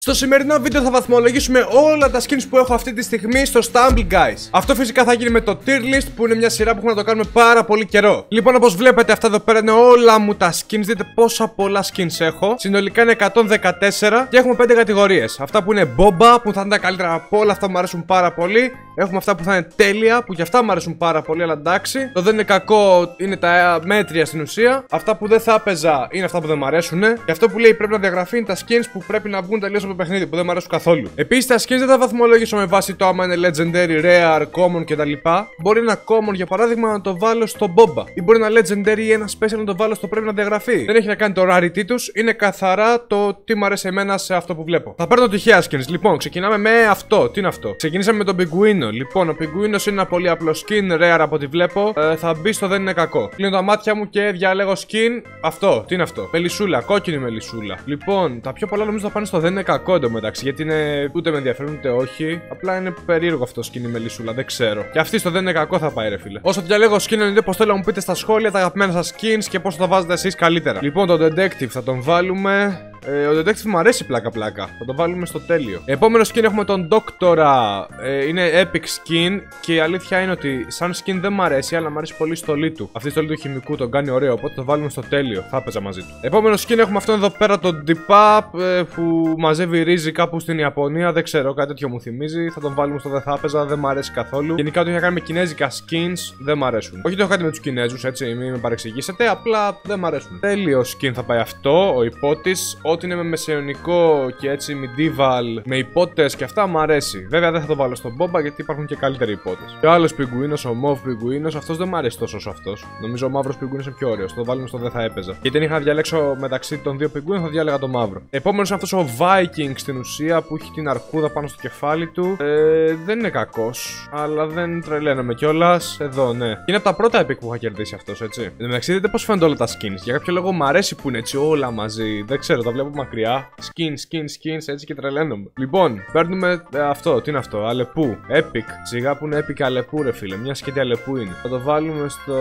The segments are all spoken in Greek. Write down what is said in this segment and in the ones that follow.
Στο σημερινό βίντεο θα βαθμολογήσουμε όλα τα skins που έχω αυτή τη στιγμή στο Stumble Guys. Αυτό φυσικά θα γίνει με το tier list, που είναι μια σειρά που έχουμε να το κάνουμε πάρα πολύ καιρό. Λοιπόν, όπως βλέπετε, αυτά εδώ πέρα είναι όλα μου τα skins. Δείτε πόσα πολλά skins έχω. Συνολικά είναι 114 και έχουμε 5 κατηγορίες. Αυτά που είναι μπόμπα, που θα είναι τα καλύτερα από όλα, αυτά που μου αρέσουν πάρα πολύ. Έχουμε αυτά που θα είναι τέλεια, που και αυτά μου αρέσουν πάρα πολύ, αλλά εντάξει. Το δεν είναι κακό, είναι τα μέτρια στην ουσία. Αυτά που δεν θα έπαιζα είναι αυτά που δεν μου αρέσουν. Και αυτό που λέει πρέπει να διαγραφεί είναι τα skins που πρέπει να μπουν τελείως από το παιχνίδι, που δεν μου αρέσουν καθόλου. Επίσης, τα skins δεν τα βαθμολόγησω με βάση το άμα είναι legendary, rare, common κτλ. Μπορεί ένα common για παράδειγμα να το βάλω στο μπόμπα, ή μπορεί ένα legendary ή ένα special να το βάλω στο πρέπει να διαγραφεί. Δεν έχει να κάνει το rarity τους, είναι καθαρά το τι μου αρέσει εμένα σε αυτό που βλέπω. Θα παίρνω τυχαία skins. Λοιπόν, ξεκινάμε με αυτό. Τι είναι αυτό? Ξεκινήσαμε με τον πιγκουίνο. Λοιπόν, ο πιγκουίνος είναι ένα πολύ απλό skin, rare από ό,τι βλέπω. Θα μπει στο δεν είναι κακό. Κλείνω τα μάτια μου και διαλέγω skin. Αυτό, τι είναι αυτό? Μελισσούλα, κόκκινη μελισσούλα. Λοιπόν, τα πιο πολλά νομίζω θα πάνε στο δεν είναι κακό εντωμεταξύ, γιατί είναι ούτε με ενδιαφέρουν ούτε όχι. Απλά είναι περίεργο αυτό skin η μελισσούλα, δεν ξέρω. Και αυτή στο δεν είναι κακό θα πάει, ρε φίλε. Όσο διαλέγω skin, εννοείται πως θέλω να μου πείτε στα σχόλια τα αγαπημένα σας skins και πώς θα βάζετε εσείς καλύτερα. Λοιπόν, τον detective θα τον βάλουμε. Ο detective μου αρέσει πλάκα-πλάκα. Θα το βάλουμε στο τέλειο. Επόμενο skin έχουμε τον Doctora. Είναι epic skin. Και η αλήθεια είναι ότι σαν skin δεν μου αρέσει, αλλά μου αρέσει πολύ η στολή του. Αυτή η στολή του χημικού τον κάνει ωραίο. Οπότε το βάλουμε στο τέλειο. Θα έπαιζα μαζί του. Επόμενο skin έχουμε αυτόν εδώ πέρα, τον Dipap, που μαζεύει ρύζι κάπου στην Ιαπωνία. Δεν ξέρω, κάτι τέτοιο μου θυμίζει. Θα τον βάλουμε στο δεν θα έπαιζα. Δεν μου αρέσει καθόλου. Γενικά ό,τι έχει να κάνει με κινέζικα skins δεν μου αρέσουν. Όχι, το έχω κάτι με του Κινέζους, έτσι, μην με παρεξηγήσετε. Απλά δεν μου αρέσουν. Τέλειο skin θα πάει αυτό. Ο υπότης. Ό,τι είναι με μεσαιωνικό και έτσι medieval, με υπότες και αυτά μου αρέσει. Βέβαια δεν θα το βάλω στον μπόμπα γιατί υπάρχουν και καλύτεροι υπότες. Και ο άλλος πιγκουίνος, ο μοβ πιγκουίνος, αυτός δεν μου αρέσει τόσο όσο αυτός. Νομίζω ο μαύρος πιγκουίνος είναι πιο ωραίος. Το βάλουμε στο δεν θα έπαιζα. Γιατί αν είχα να διαλέξω μεταξύ των δύο πιγκουίνων θα διάλεγα το μαύρο. Επόμενος είναι αυτός ο Viking στην ουσία που έχει την αρκούδα πάνω στο κεφάλι του. Δεν είναι κακός, αλλά δεν τρελαίνομαι κιόλας. Εδώ, ναι. Είναι από τα πρώτα epic που είχα κερδίσει αυτός, έτσι. Εν τω μεταξύ, δείτε πώς φαίνονται όλα τα skins. Για κάποιο λόγο μου αρέσει που είναι έτσι όλα μαζί. Δεν ξέρω, τα βλέπω μακριά. Skins, έτσι και τρελαίνομαι. Λοιπόν, παίρνουμε αυτό. Τι είναι αυτό? Αλεπού. Epic. Σιγά που είναι epic Αλεπού, ρε φίλε. Μια σκέτη Αλεπού είναι. Θα το βάλουμε στο.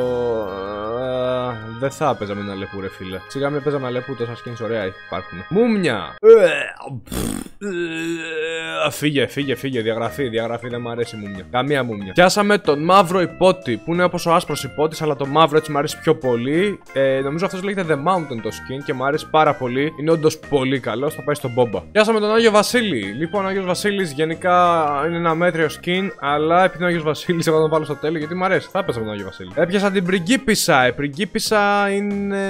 Δεν θα έπαιζα με ένα Αλεπού, ρε φίλε. Σιγά μην παίζαμε Αλεπού, τόσα skins ωραία υπάρχουν. Μούμια. Φύγε. Διαγραφή, δεν μου αρέσει η μούμια. Καμία μούμια. Πιάσαμε τον μαύρο υπότη, που είναι όπως ο άσπρος υπότης, αλλά το μαύρο έτσι μου αρέσει πιο πολύ. Νομίζω αυτός λέγεται The Mountain το skin και μου αρέσει πάρα πολύ. Είναι όντως πολύ καλό, θα πάει στον μπόμπα. Πιάσαμε τον Άγιο Βασίλη. Λοιπόν, ο Άγιος Βασίλης γενικά είναι ένα μέτριο skin, αλλά επειδή είναι ο Άγιος Βασίλης, εγώ θα τον βάλω στο τέλειο γιατί μου αρέσει. Θα έπαιζα με τον Άγιο Βασίλη. Έπιασα την πριγκίπισσα. Η πριγκίπισσα είναι.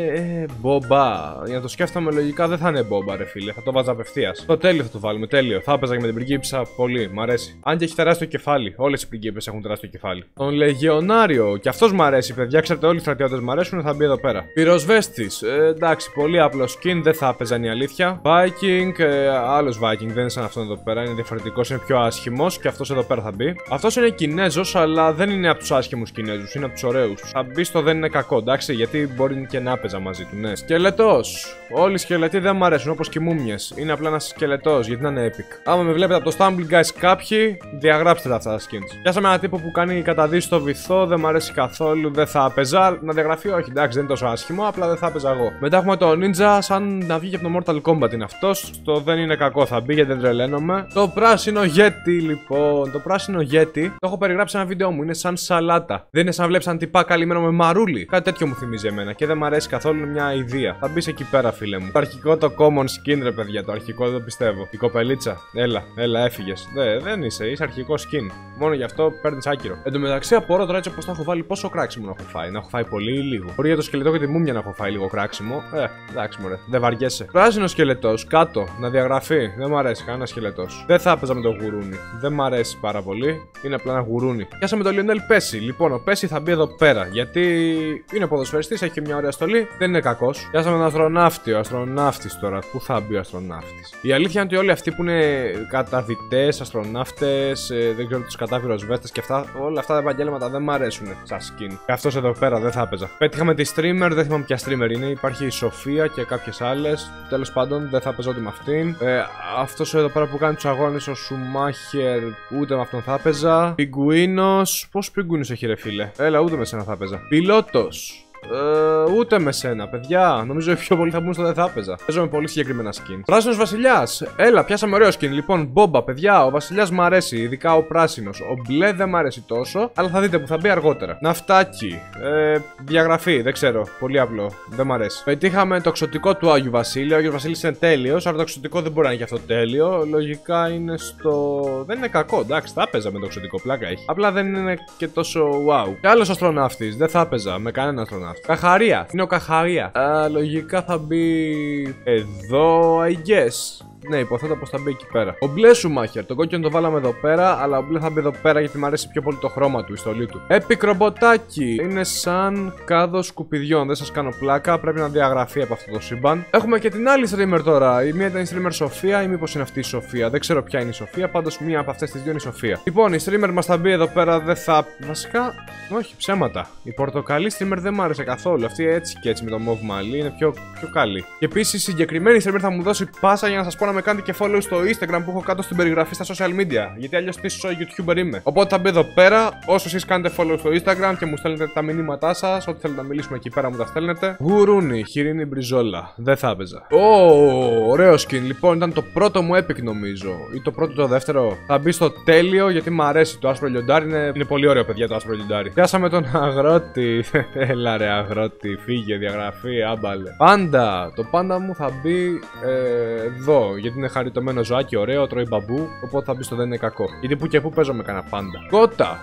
Μπόμπα. Για να το σκέφτομαι λογικά δεν θα είναι μπόμπα, ρε φίλε. Θα το βάζα απευθείας. Στο τέλειο θα το βάλουμε, τέλειο. Θα έπαιζα και με την πριγκίπισσα πολύ. Μ' αρέσει. Αν και έχει τεράστιο κεφάλι. Όλες οι πριγκίπισσες έχουν τεράστιο κεφάλι. Τον Λεγεωνάριο. Και αυτός μ' αρέσει, παιδιά. Ξέρετε, όλοι οι στρατιώτες μ' αρέσουν. Θα μπει εδώ πέρα. Πυροσβέστης. Εντάξει, πολύ απλό skin. Δεν θα έπαιζαν η αλήθεια. Viking, άλλος Viking, δεν είναι σαν αυτόν εδώ πέρα. Είναι διαφορετικός, είναι πιο άσχημος. Και αυτός εδώ πέρα θα μπει. Αυτός είναι Κινέζος, αλλά δεν είναι από τους άσχημους Κινέζους. Είναι από τους ωραίους. Θα μπει στο δεν είναι κακό, εντάξει, γιατί μπορεί και να έπαιζα μαζί του. Ναι. Σκελετός. Όλοι οι σκελετοί δεν μου αρέσουν, όπως και οι μούμιες. Είναι απλά ένας σκελετός, γιατί να είναι epic. Άμα με βλέπετε από το Stumble Guys κάποιοι, διαγράψτε τα αυτά τα skins. Πιάσαμε ένα τύπο που κάνει καταδύση στο βυθό, δεν μου αρέσει καθόλου, δεν θα έπαιζα. Να διαγραφεί, όχι, εντάξει, δεν είναι τόσο άσχημο, απλά δεν θα έπαιζα εγώ. Μετά έχουμε το Ninja, σαν να βγει από το Mortal Kombat είναι αυτός. Το δεν είναι κακό θα μπει, γιατί δεν τρελαίνομαι. Το πράσινο Yeti, λοιπόν. Το πράσινο Yeti το έχω περιγράψει ένα βίντεο μου. Είναι σαν σαλάτα. Δεν είναι σαν βλέπει σαν τυπά καλυμμένο με μαρούλι. Κάτι τέτοιο μου θυμίζει εμένα και δεν μου αρέσει καθόλου, μια ιδέα. Θα μπει εκεί πέρα, φίλε μου. Το αρχικό το common skin, ρε παιδιά. Το αρχικό δεν το πιστεύω. Η κοπελίτσα. Έλα, έφυγε. Δεν είσαι αρχικό skin. Μόνο γι' αυτό παίρνει άκυρο. Εν τω μεταξύ, απορώ τώρα έτσι όπω το έχω βάλει, πόσο κράξιμο να έχω φάει. Να έχω φάει πολύ ή λίγο. Μπορεί για το σκελετό και τη μούμια να έχω φάει λίγο κράξιμο. Εντάξει, μωρέ. Δεν βαριέσαι. Πράσινο σκελετό, κάτω, να διαγραφεί. Δεν μου αρέσει κανένα σκελετό. Δεν θα έπαιζα με το γουρούνι. Δεν μου αρέσει πάρα πολύ. Είναι απλά ένα γουρούνι. Πιάσαμε τον Λιονέλ Πέση. Λοιπόν, ο Πέση θα μπει εδώ πέρα. Γιατί είναι ποδοσφαιριστής, έχει μια ωραία στολή. Δεν είναι κακό. Πιάσαμε τον αστροναύτη. Ο αστροναύτη τώρα. Πού θα μπει ο αστροναύτη? Η αλήθεια είναι ότι όλοι αυτοί που είναι καταδυτές, αστροναύτες, δεν ξέρω τους κατάπυροσβέστες και αυτά, όλα αυτά τα επαγγέλματα δεν μου αρέσουν σαν skin. Και αυτός εδώ πέρα δεν θα έπαιζα. Πέτυχαμε τη streamer, δεν θυμάμαι ποια streamer είναι. Υπάρχει η Σοφία και κάποιες άλλες. Τέλος πάντων, δεν θα έπαιζα ούτε με αυτήν. Αυτός εδώ πέρα που κάνει τους αγώνες, ο Σουμάχερ, ούτε με αυτόν θα έπαιζα. Πιγκουίνος. Πόσους πιγκουίνους έχει, ρε φίλε? Έλα, ούτε με σένα θα έπαιζα. Πιλότος. Ούτε με σένα, παιδιά. Νομίζω πιο πολύ θα μπουν στο δεν θα έπαιζα. Παίζω με πολύ συγκεκριμένα skins. Πράσινος βασιλιάς. Έλα, πιάσαμε ωραίο skin. Λοιπόν, μπόμπα, παιδιά. Ο βασιλιάς μ' αρέσει, ειδικά ο πράσινος. Ο μπλε δεν μ' αρέσει τόσο, αλλά θα δείτε που θα μπει αργότερα. Ναυτάκι. Διαγραφή, δεν ξέρω. Πολύ απλό. Δεν μ' αρέσει. Πετύχαμε το εξωτικό του Άγιου Βασίλη. Ο Άγιος Βασίλης είναι τέλειος, αλλά το εξωτικό δεν μπορεί να είναι και αυτό τέλειο. Λογικά είναι στο. Δεν είναι κακό, εντάξει, θα έπαιζα με το εξωτικό, πλάκα έχει. Απλά δεν είναι και τόσο wow. Και άλλος αστροναύτης, δεν θα έπαιζα με κανέναν αστροναύτη. Καχαρία, είναι ο Καχαρία. Λογικά θα μπει εδώ, I guess. Ναι, υποθέτω πως θα μπει εκεί πέρα. Ο μπλε Σουμάχερ, τον κόκκινο το βάλαμε εδώ πέρα, αλλά ο μπλε θα μπει εδώ πέρα γιατί μου αρέσει πιο πολύ το χρώμα του, η στολή του. Epic ρομποτάκι. Είναι σαν κάδο σκουπιδιών, δεν σας κάνω πλάκα, πρέπει να διαγραφεί από αυτό το σύμπαν. Έχουμε και την άλλη streamer τώρα. Η μία ήταν η streamer Σοφία, ή μήπως είναι αυτή η Σοφία. Δεν ξέρω ποια είναι η Σοφία, πάντως μία από αυτές τις δύο είναι η Σοφία. Λοιπόν, η streamer μας θα μπει εδώ πέρα, δεν θα. Βασικά, όχι, ψέματα. Η πορτοκαλί streamer δεν μου άρεσε καθόλου. Αυτή έτσι και έτσι με το mauve μαλλί είναι πιο καλή. Και επίσης η συγκεκριμένη streamer θα μου δώσει πάσα για να σας πω να με κάνετε και follow στο Instagram που έχω κάτω στην περιγραφή στα social media. Γιατί αλλιώς πίσω YouTuber είμαι. Οπότε θα μπει εδώ πέρα, όσο εσείς κάνετε follow στο Instagram και μου στέλνετε τα μηνύματά σας, ό,τι θέλετε να μιλήσουμε εκεί πέρα μου τα στέλνετε. Γουρούνι, χοιρίνη μπριζόλα. Δεν θα έπαιζα. Ωραίο skin. Λοιπόν, ήταν το πρώτο μου epic νομίζω. Ή το πρώτο το δεύτερο. Θα μπει στο τέλειο γιατί μου αρέσει. Το άσπρο λιοντάρι είναι πολύ ωραίο, παιδιά, το άσπρο λιοντάρι. Πιάσαμε τον αγρότη. Έλα ρε αγρότη, φύγε, διαγραφή, άμπαλε. Πάντα. Το πάντα μου θα μπει εδώ. Γιατί είναι χαριτωμένο ζωάκι, ωραίο, τρώει μπαμπού. Οπότε θα μπει στο δεν είναι κακό. Γιατί που και που παίζω με κανένα πάντα. Κότα.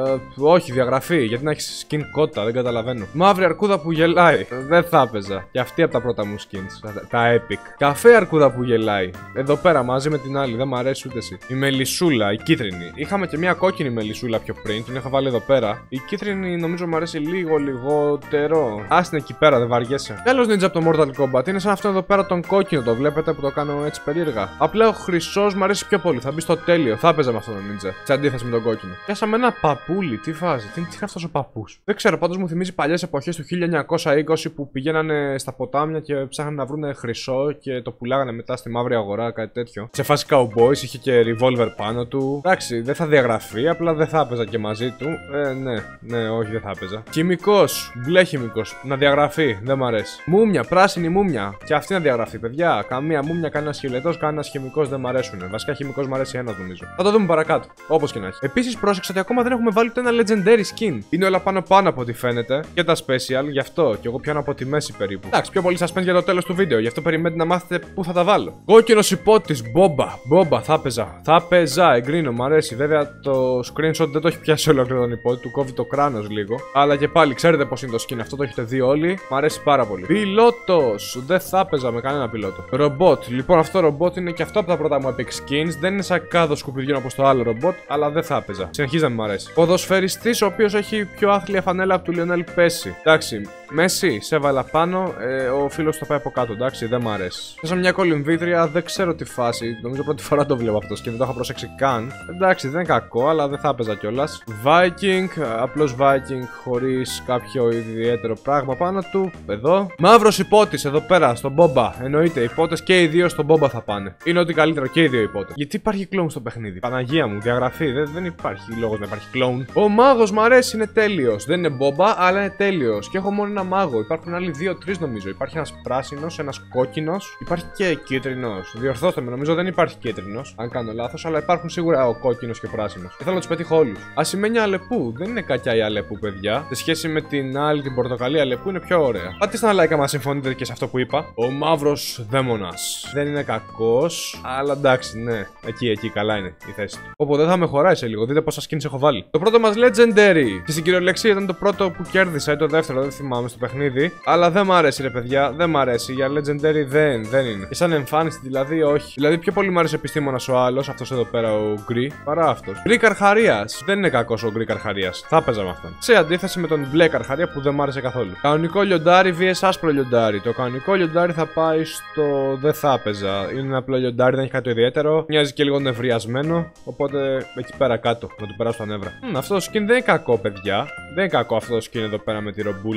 Όχι, διαγραφή. Γιατί να έχει skin κότα, δεν καταλαβαίνω. Μαύρη αρκούδα που γελάει. Δεν θα έπαιζα. Και αυτή από τα πρώτα μου skins. Τα epic. Καφέ αρκούδα που γελάει. Εδώ πέρα μαζί με την άλλη. Δεν μ' αρέσει ούτε εσύ. Η μελισσούλα, η κίτρινη. Είχαμε και μια κόκκινη μελισσούλα πιο πριν. Την είχα βάλει εδώ πέρα. Η κίτρινη νομίζω μου αρέσει λίγο λιγότερο. Άστην εκεί πέρα, δεν βαριέσαι. Τέλος ninja από το Mortal Kombat. Είναι σαν αυτό εδώ πέρα τον κόκκινο. Το βλέπετε που το κάνω έτσι περίεργα. Απλά ο χρυσός μου αρέσει πιο πολύ. Θα μπει στο τέλειο. Θα έπαιζα με αυτόν τον ninja. Σε αντίθεση με τον κόκκινο. Πιάσαμε ένα παππούλι. Τι φάζει. Τι είναι αυτό ο παππούς. Δεν ξέρω, πάντως μου θυμίζει παλιές εποχές του 1920 που πηγαίνανε στα ποτάμια και ψάχνανε να βρουν χρυσό και το πουλάγανε μετά στη μαύρη αγορά, κάτι τέτοιο. Σε φάση cowboys, είχε και revolver πάνω του. Εντάξει, δεν θα διαγραφεί, απλά δεν θα έπαιζα και μαζί του. Ναι, όχι, δεν θα έπαιζα. Χημικός, μπλε χημικός, να διαγραφεί, δεν μ' αρέσει. Μούμια, πράσινη μούμια. Και αυτή να διαγραφεί, παιδιά. Καμία μούμια, κανένα σκελετός, κανένα χημικός δεν μ' αρέσουν. Βασικά χημικός μ' αρέσει ένα νομίζω. Θα το δούμε παρακάτω. Όπως και να έχει. Επίσης, πρόσεξα ότι ακόμα δεν έχουμε βάλει ούτε ένα legendary skin. Είναι όλα πάνω από ό,τι φαίνεται. Και τα special, γι' αυτό. Και εγώ πιάνω από τη μέση περίπου. Εντάξει, πιο πολύ suspense για το τέλος του βίντεο. Γι' αυτό περιμένετε να μάθετε πού θα τα βάλω. Κόκκινος υπότης, μπόμπα, θα παίζα. Θα παίζα, εγκρίνω, μ' αρέσει. Βέβαια το screenshot δεν το έχει πιάσει ολόκληρο τον υπότη, του κόβει το κράνος λίγο. Αλλά και πάλι ξέρετε πώς είναι το skin, αυτό το έχετε δει όλοι. Μ' αρέσει πάρα πολύ. Πιλότος, δεν θα παίζα με κανένα πιλότο. Ρομπότ, λοιπόν αυτό το ρομπότ είναι και αυτό από τα πρώτα μου epic skins. Δεν είναι σαν κάδο σκουπιδιών όπως το άλλο ρομπότ, αλλά δεν θα έπαιζα. Συνεχίζει να μ' αρέσει. Ποδοσφαιριστής ο οποίος έχει πιο άθλια φανέλα από του Λιονέλ Πέση. Εντάξει, Μέση, σε έβαλα πάνω, ο φίλος το πάει από κάτω, εντάξει, δεν μ' αρέσει. Θες μια κολυμβήτρια, δεν ξέρω τι φάση. Νομίζω πρώτη φορά το βλέπω αυτό και δεν το έχω προσέξει καν. Εντάξει, δεν είναι κακό, αλλά δεν θα έπαιζα κιόλας. Viking, απλώς Viking χωρίς κάποιο ιδιαίτερο πράγμα πάνω του. Εδώ. Μαύρος υπότης, εδώ πέρα, στον Μπόμπα. Εννοείται, οι υπότες και οι δύο στον Μπόμπα θα πάνε. Είναι ό,τι καλύτερο και οι δύο υπότες. Γιατί υπάρχει κλόουν στο παιχνίδι. Παναγία μου, διαγραφή, δεν υπάρχει λόγος να υπάρχει κλόουν. Ο μάγος μ' αρέσει, είναι τέλειος. Δεν είναι Μπόμπα, αλλά είναι τέλειος. Και έχω μόνο ένα μάγο. Υπάρχουν άλλοι 2-3 νομίζω. Υπάρχει ένας πράσινος, ένας κόκκινος. Υπάρχει και κίτρινος. Διορθώστε με, νομίζω δεν υπάρχει κίτρινος. Αν κάνω λάθος, αλλά υπάρχουν σίγουρα ο κόκκινος και ο πράσινος. Και θέλω να τους πετύχω όλους. Ασημένη Αλεπού. Δεν είναι κακιά η Αλεπού, παιδιά. Σε σχέση με την άλλη, την πορτοκαλί Αλεπού, είναι πιο ωραία. Πάτε ένα like άμα συμφωνείτε και σε αυτό που είπα. Ο μαύρος δαίμονας. Δεν είναι κακός, αλλά εντάξει, ναι. Εκεί καλά είναι η θέση του. Οπότε δεν θα με χωράει σε λίγο. Δείτε πόσα skins έχω βάλει. Το πρώτο μας legendary. Και στην κυριολεξία ήταν το πρώτο που κέρδισα ή το δεύτερο, δεν θυμάμαι στο παιχνίδι. Αλλά δεν μ' αρέσει, ρε παιδιά. Δεν μ' αρέσει. Για legendary δεν είναι. Και σαν εμφάνιση δηλαδή, όχι. Δηλαδή πιο πολύ μ' άρεσε επιστήμονας ο άλλος, αυτός εδώ πέρα ο γκρι, παρά αυτός. Γκρι Καρχαρίας. Δεν είναι κακός ο γκρι Καρχαρίας. Θα έπαιζα με αυτόν. Σε αντίθεση με τον μπλε Καρχαρία που δεν μ' άρεσε καθόλου. Κανονικό λιοντάρι vs άσπρο λιοντάρι. Το κανονικό λιοντάρι θα πάει στο. Δεν θα έπαιζα. Είναι ένα απλό λιοντάρι, δεν έχει κάτι ιδιαίτερο. Μοιάζει και λίγο νευριασμένο. Οπότε εκεί πέρα κάτω να του περάσω τα νεύρα. Αυτό το skin δεν είναι κακό, παιδιά. Δεν είναι κακό αυτό το skin εδώ πέρα με τη ρομπούλα που έχει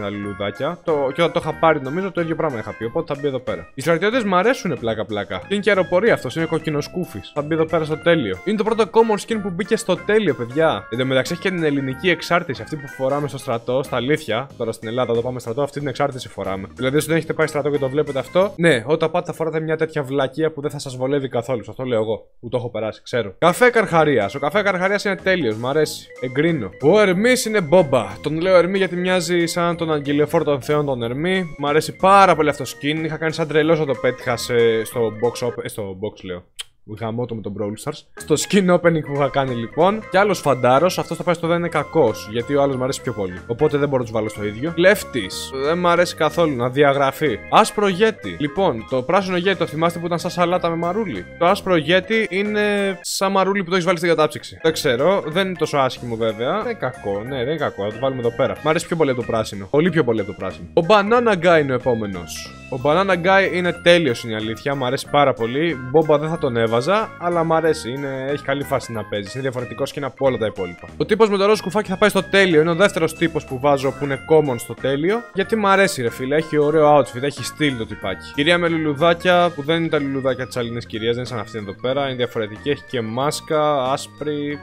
τα λουλουδάκια. Και όταν το είχα πάρει, νομίζω το ίδιο πράγμα είχα πει. Οπότε θα μπει εδώ πέρα. Οι στρατιώτες μου αρέσουν πλάκα-πλάκα. Είναι και αεροπορία αυτό, είναι κοκκινοσκούφης. Θα μπει εδώ πέρα στο τέλειο. Είναι το πρώτο common skin που μπήκε στο τέλειο, παιδιά. Εν τω μεταξύ έχει και την ελληνική εξάρτηση, αυτή που φοράμε στο στρατό, στα αλήθεια. Τώρα στην Ελλάδα, εδώ πάμε στρατό, αυτή την εξάρτηση φοράμε. Δηλαδή, όσοι δεν έχετε πάει στρατό και το βλέπετε αυτό, ναι, όταν πάτε θα φοράτε μια τέτοια βλακεία που δεν θα σας βολεύει καθόλου. Αυτό λέω εγώ, που το έχω περάσει, ξέρω. Καφέ Καρχαρίας. Ο καφέ Καρχαρίας είναι τέλειος, μ' αρέσει. Εγκρίνω. Ο Ερμής είναι μπόμπα. Τον λέω Ερμή γιατί μοιάζει σαν τον αγγελιοφόρο των θεών τον Ερμή. Μ' αρέσει πάρα πολύ αυτό skin. Είχα κάνει σαν τρελός όταν το πέτυχα στο box λέω. Γαμώτο με τον Brawl Stars. Στο skin opening που είχα κάνει λοιπόν. Και άλλο φαντάρο, αυτό θα πάει στο δεν είναι κακό. Γιατί ο άλλο μου αρέσει πιο πολύ. Οπότε δεν μπορώ να του βάλω στο ίδιο. Κλέφτη. Δεν μου αρέσει καθόλου να διαγραφεί. Άσπρο γέτι. Λοιπόν, το πράσινο γέτι το θυμάστε που ήταν σαν σαλάτα με μαρούλι. Το άσπρο γέτι είναι σαν μαρούλι που το έχει βάλει στην κατάψυξη. Δεν ξέρω, δεν είναι τόσο άσχημο βέβαια. Δεν είναι κακό, ναι, δεν είναι κακό. Θα το βάλουμε εδώ πέρα. Μ' αρέσει πιο πολύ από το πράσινο. Πολύ πιο πολύ από το πράσινο. Ο Banana Guy είναι ο επόμενο. Ο Banana Guy είναι τέλειος, είναι η αλήθεια. Μ' αρέσει πάρα πολύ. Μπόμπα δεν θα τον έβαζα, αλλά μ' αρέσει. Έχει καλή φάση να παίζει. Είναι διαφορετικός και είναι από όλα τα υπόλοιπα. Ο τύπος με το ροζ κουφάκι θα πάει στο τέλειο. Είναι ο δεύτερος τύπος που βάζω που είναι common στο τέλειο. Γιατί μ' αρέσει, ρε φίλε. Έχει ωραίο outfit, έχει στυλ το τυπάκι. Κυρία με λουλουδάκια που δεν είναι τα λουλουδάκια της αλληνής κυρίας, δεν είναι σαν αυτήν εδώ πέρα. Είναι διαφορετική. Έχει και μάσκα, άσπρη.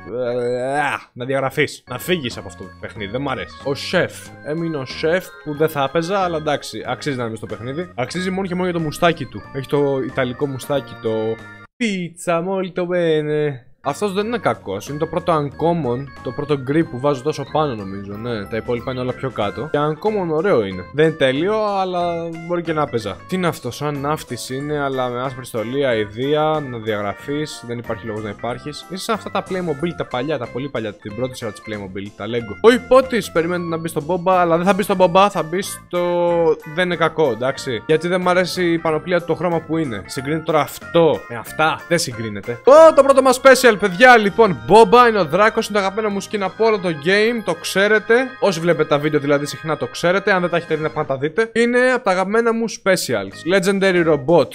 Να διαγραφείς. Να φύγεις από αυτό το παιχνίδι. Δεν μ' αρέσει. Ο σεφ. Έμεινε ο σεφ που δεν θα έπαιζα, αλλά εντάξει, αξίζει να είμαι στο παιχνίδι. Αξίζει μόνο και μόνο για το μουστάκι του. Έχει το ιταλικό μουστάκι, το pizza molto bene. Αυτός δεν είναι κακός, είναι το πρώτο uncommon, το πρώτο grip που βάζω τόσο πάνω νομίζω, ναι, τα υπόλοιπα είναι όλα πιο κάτω. Και uncommon ωραίο είναι. Δεν είναι τέλειο, αλλά μπορεί και να παίζα. Τι είναι αυτό, σαν ναύτης είναι, αλλά με άσπρη στολή, αηδία, να διαγραφείς, δεν υπάρχει λόγος να υπάρχεις. Είναι σαν αυτά τα Playmobil, τα παλιά, τα πολύ παλιά, την πρώτη σειρά της Playmobil, τα Lego. Ο υπότης περιμένει να μπει στο Boba, αλλά δεν θα μπει στο Boba, θα μπει στο. Δεν είναι κακό, εντάξει. Γιατί δεν μ' αρέσει η πανοπλία του το χρώμα που είναι. Συγκρίνεται τώρα αυτό με αυτά, δεν συγκρίνεται. Το πρώτο μας special, παιδιά. Λοιπόν, Boba είναι ο Δράκος, είναι το αγαπημένο μου skin από όλο το game, το ξέρετε. Όσοι βλέπετε τα βίντεο δηλαδή συχνά το ξέρετε, αν δεν τα έχετε δει να πάνε τα δείτε. Είναι από τα αγαπημένα μου specials. Legendary Robot.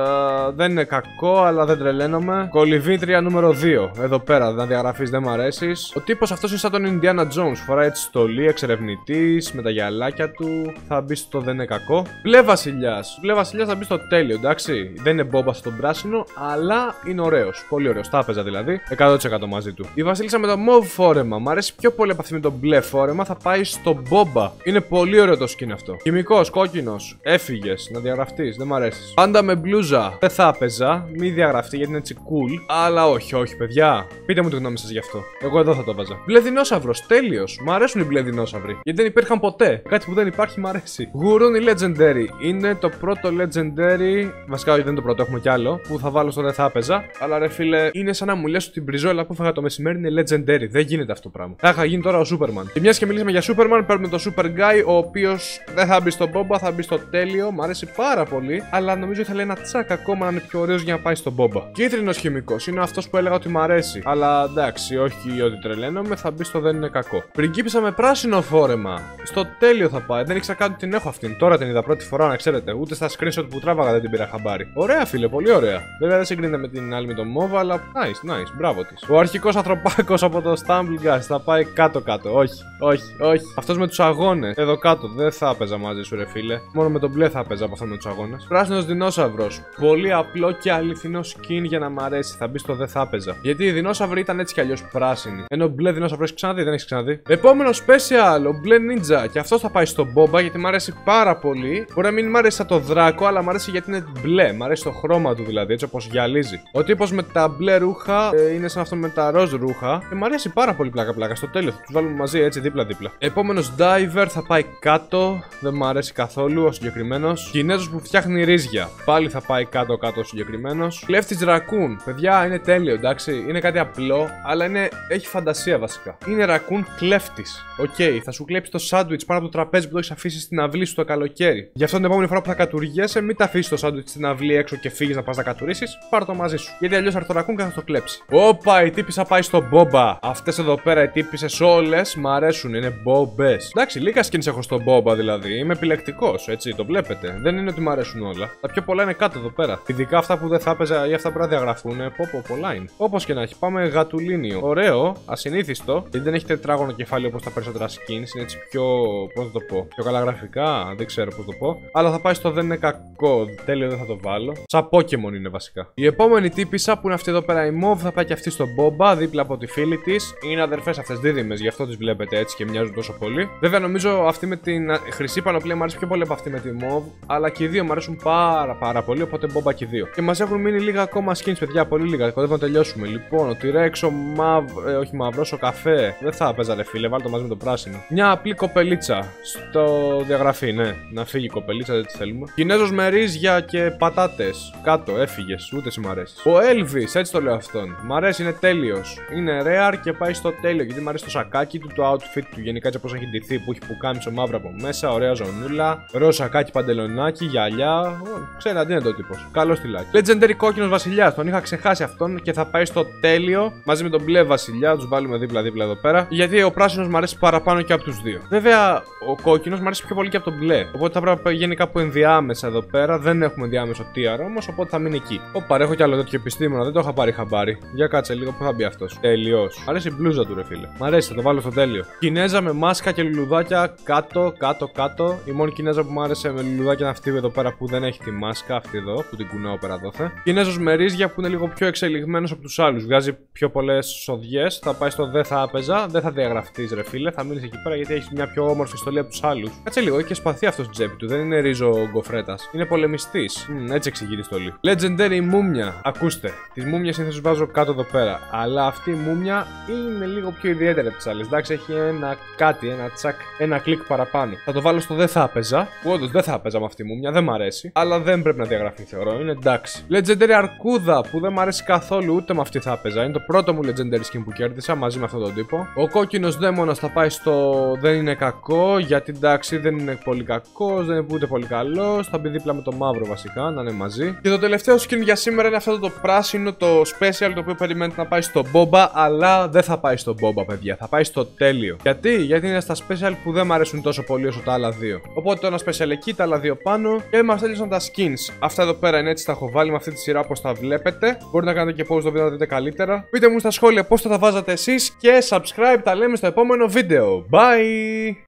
Δεν είναι κακό, αλλά δεν τρελαίνομαι. Κολυβήτρια νούμερο 2. Εδώ πέρα, δεν διαγραφείς, δεν μ' αρέσεις. Ο τύπος αυτός είναι σαν τον Indiana Jones. Φοράει έτσι στολή, εξερευνητής, με τα γυαλάκια του. Θα μπει στο δεν είναι κακό. Μπλε βασιλιάς. Μπλε βασιλιάς θα μπει στο τέλειο, εντάξει. Δεν είναι Boba στον πράσινο, αλλά είναι ωραίος. Πολύ ωραίος. Τα έπαιζα δηλαδή. 100% μαζί του. Η βασίλισσα με το mauve φόρεμα. Μ' αρέσει πιο πολύ από αυτή με το μπλε φόρεμα. Θα πάει στο Boba. Είναι πολύ ωραίο το skin αυτό. Χημικός, κόκκινος. Έφυγες. Να διαγραφτείς. Δεν μ' αρέσει. Πάντα με μπλούζα. Δεν θα έπαιζα. Μη διαγραφτεί γιατί είναι έτσι cool. Αλλά όχι, όχι, παιδιά. Πείτε μου τη γνώμη σας γι' αυτό. Εγώ εδώ θα το βάζα. Μπλε δεινόσαυρος. Τέλειος. Μ' αρέσουν οι μπλε δεινόσαυροι. Γιατί δεν υπήρχαν ποτέ. Κάτι που δεν υπάρχει μ' αρέσει. Γουρούνι Legendary. Είναι το πρώτο Legendary. Βασικά όχι, δεν είναι το πρώτο. Έχουμε κι άλλο. Που θα βάλω στο δεν θα έπαιζα. Αλλά ρε φίλε, είναι σαν να μου λες την μπριζόλα που έφαγα το μεσημέρι είναι legendary. Δεν γίνεται αυτό το πράγμα. Θα είχα γίνει τώρα ο Superman. Και μιας και μιλήσαμε για Superman, παίρνουμε το Super Guy, ο οποίος δεν θα μπει στο Boba, θα μπει στο τέλειο. Μ' αρέσει πάρα πολύ. Αλλά νομίζω ήθελε ένα τσακ ακόμα να είναι πιο ωραίος για να πάει στο Boba. Κίτρινος χημικός είναι αυτός που έλεγα ότι μ' αρέσει. Αλλά εντάξει, όχι ότι τρελαίνομαι, θα μπει στο δεν είναι κακό. Πριγκίπισσα με πράσινο φόρεμα. Στο τέλειο θα πάει. Δεν ήξερα καν ότι την έχω αυτήν. Τώρα την είδα πρώτη φορά, να ξέρετε. Ούτε στα screenshot που τράβαγα δεν την πήρα χαμπάρι. Ωραία, φίλε, πολύ ωραία. Βέβαια δεν συγκρίνεται με την άλλη με το Mova, αλλά nice, μπράβο της. Ο αρχικός ανθρωπάκος από το Stumble Guys θα πάει κάτω-κάτω. Όχι, όχι, όχι. Αυτός με τους αγώνες. Εδώ κάτω δεν θα έπαιζα μαζί σου, ρε φίλε. Μόνο με τον μπλε θα έπαιζα από αυτό με τους αγώνες. Πράσινος δεινόσαυρος. Πολύ απλό και αληθινό skin για να μ' αρέσει. Θα μπει στο δεν θα έπαιζα. Γιατί οι δεινόσαυροι ήταν έτσι κι αλλιώς πράσινοι. Ενώ μπλε δεινόσαυρο έχει ξαναδεί, δεν έχει ξαναδεί. Επόμενο special, ο μπλε ninja. Και αυτό θα πάει στο Boba γιατί μ' αρέσει πάρα πολύ. Μπορεί να μην μ' αρέσει σαν το Δράκο, αλλά μ' αρέσει γιατί είναι μπλε. Μ' αρέσει το χρώμα του δηλαδή, έτσι όπως γυαλίζει. Ο τύπος με τα μπλε ρούχα είναι σαν αυτό με τα ροζ ρούχα. Μ' αρέσει πάρα πολύ πλάκα-πλάκα. Στο τέλος θα τους βάλουμε μαζί έτσι δίπλα-δίπλα. Επόμενος diver θα πάει κάτω. Δεν μ' αρέσει καθόλου ο συγκεκριμένος. Κινέζος που φτιάχνει ρύζια. Πάλι θα πάει κάτω-κάτω ο συγκεκριμένος. Κλέφτης ρακούν. Παιδιά είναι τέλειο, εντάξει. Είναι κάτι απλό, αλλά έχει φαντασία βασικά. Είναι ρακούν κλέφτης. Οκ, θα σου κλέψει το σάντουιτς πάνω από το τραπέζι που το έχει αφήσει στην αυλή σου το καλοκαίρι. Γι' αυτό την επόμενη φορά που θα κατουργέσαι, μην τα αφήσει το σάντουιτς στην αυλή έξω και φύγει να πα να κατουρίσεις. Πάρ' το μαζί σου. Γιατί αλλιώς θα έρθει το ρακούν και θα το κλέψει. Όπα, η τύπισσα πάει στο Μπόμπα. Αυτές εδώ πέρα οι τύπισσες όλες μ' αρέσουν, είναι μπομπές. Εντάξει, λίγα skins έχω στο Μπόμπα δηλαδή. Είμαι επιλεκτικός, έτσι, το βλέπετε. Δεν είναι ότι μ' αρέσουν όλα. Τα πιο πολλά είναι κάτω εδώ πέρα. Ειδικά αυτά που δεν θα έπαιζα ή αυτά που να διαγραφούν. Πολλά είναι. Όπως και να έχει, πάμε γατουλίνιο. Ωραίο, ασυνήθιστο. Γιατί δεν έχει τετράγωνο κεφάλι όπως τα περισσότερα skins. Είναι έτσι πιο. Πώς θα το πω. Πιο καλά γραφικά, δεν ξέρω πώς το πω. Αλλά θα πάει στο δεν είναι κακό. Τέλειο, δεν θα το βάλω. Σαν Pokémon είναι βασικά. Η επόμενη τύπισσα που είναι αυτή εδώ πέρα η Mauve θα πάει και αυτή στο Μπόμπα δίπλα από τη φίλη της. Είναι αδερφές αυτές δίδυμες, γι' αυτό τις βλέπετε έτσι και μοιάζουν τόσο πολύ. Βέβαια νομίζω αυτή με την χρυσή πανοπλία μου αρέσει πιο πολύ από αυτή με τη Mauve. Αλλά και οι δύο μου αρέσουν πάρα πολύ. Οπότε Μπόμπα και οι δύο. Και μας έχουν μείνει λίγα ακόμα skins, παιδιά. Πολύ λίγα. Κοντεύουμε να τελειώσουμε. Λοιπόν, ο T-Rex, όχι μαύρο, ο καφέ. Δεν θα έπαιζα, ρε φίλε, βάλτε το μαζί με το πράσινο. Μια απλή κοπελίτσα στο διαγραφή, ναι. Να φύγει η κοπελίτσα, δεν τη θέλουμε. Κινέζος με ρύζια και πατάτες. Κάτω, έφυγε. Ούτε εσύ μ' αρέσει. Ο Elvis, έτσι το λέω αυτόν. Μ' αρέσει, είναι τέλειος. Είναι rare και πάει στο τέλειο. Γιατί μ' αρέσει το σακάκι του, το outfit του. Γενικά έτσι όπως έχει ντυθεί που έχει πουκάμισο μαύρο από μέσα. Ωραία ζωνούλα. Ροζ σακάκι, παντελονάκι, γυαλιά. Ξέρετε, αντί είναι το τύπος. Καλό στυλάκι. Legendary κόκκινος βασιλιάς. Τον είχα ξεχάσει αυτόν και θα πάει στο τέλειο μαζί με τον μπλε βασιλιά. Τους βάλουμε δίπλα-δίπλα εδώ πέρα. Γιατί ο πράσινος μ' αρέσει παραπάνω και από τους δύο. Βέβαια, ο κόκκινος μ' αρέσει πιο πολύ και από τον μπλε. Οπότε θα πρέπει να γίνει κάπου ενδιάμεσα εδώ πέρα. Δεν έχουμε ενδιάμεσο tier όμως, οπότε θα μείνει εκεί. Ωπα, έχω κι άλλο τέτοιο επιστήμονα, δεν το είχα πάρει χαμπάρι. Για κάτσε λίγο που θα μπει αυτός. Τέλειος. Μ' αρέσει η μπλούζα του, ρε φίλε. Μ' αρέσει, θα το βάλω στο τέλειο. Κινέζα με μάσκα και λουλουδάκια κάτω. Η μόνη Κινέζα που μου άρεσε με λουλουδάκια είναι αυτή εδώ πέρα που δεν έχει τη μάσκα. Αυτή εδώ που την κουνάω πέρα δόθε. Κινέζος με ρύζια που είναι λίγο πιο εξελιγμένος από τους άλλους. Βγάζει πιο πολλές σοδιές. Θα πάει στο δεν θα έπαιζα. Δεν θα διαγραφτείς, ρε φίλε. Θα μείνει εκεί πέρα γιατί έχει μια πιο όμορφη στολή από τους άλλους. Κάτσε λίγο, έχει και σπαθί αυτό στην τσέπη του. Δεν είναι ρίζο γκοφρέτας. Είναι πολεμιστής. Έτσι εξηγεί τη στολή. Legendary μούμια. Ακούστε. Τις μούμιες συνήθως βάζω κάτω εδώ πέρα. Αλλά αυτή η μούμια είναι λίγο πιο ιδιαίτερη από τις άλλες. Εντάξει, έχει ένα κάτι, ένα τσακ, ένα κλικ παραπάνω. Θα το βάλω στο δεν θα έπαιζα. Που όντως δεν θα έπαιζα με αυτή τη μούμια, δεν μ' αρέσει. Αλλά δεν πρέπει να διαγραφεί, θεωρώ. Είναι εντάξει. Legendary αρκούδα που δεν μ' αρέσει καθόλου, ούτε με αυτή θα έπαιζα. Είναι το πρώτο μου legendary skin που κέρδισα μαζί με αυτόν τον τύπο. Ο κόκκινος δαίμονας θα πάει στο δεν είναι κακό. Γιατί εντάξει, δεν είναι πολύ κακός, δεν είναι ούτε πολύ καλός. Θα μπει δίπλα με το μαύρο βασικά, να είναι μαζί. Και το τελευταίο skin για σήμερα είναι αυτό το πράσινο, το special, το οποίο περιμένετε να πάει στο Μπόμπα. Αλλά δεν θα πάει στο Μπόμπα, παιδιά. Θα πάει στο τέλειο. Γιατί είναι στα special που δεν μ' αρέσουν τόσο πολύ όσο τα άλλα δύο. Οπότε το ένα special εκεί, τα άλλα δύο πάνω. Και μας τέλειωσαν τα skins. Αυτά εδώ πέρα είναι έτσι, τα έχω βάλει με αυτή τη σειρά όπως τα βλέπετε. Μπορείτε να κάνετε και pause το βίντεο να δείτε καλύτερα. Πείτε μου στα σχόλια πώς θα τα βάζατε εσείς. Και subscribe, τα λέμε στο επόμενο βίντεο. Bye!